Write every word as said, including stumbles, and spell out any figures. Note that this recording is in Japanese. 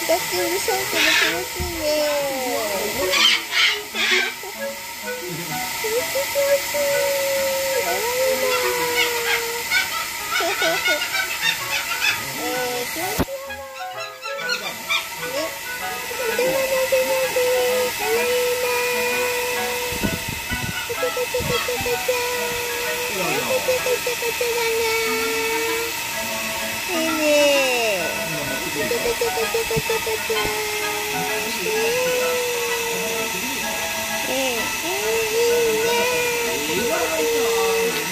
ってうるさいけど気持ちいいね。気持ちいい気持ちいい。かわいいな。えー、気持ちいいな。ね。なでなでなで。かわいいな。カチャカチャカチャカチャ。カチャカチャカチャカチャだな。いいね。カチャカチャカチャカチャカチャ。えー。えー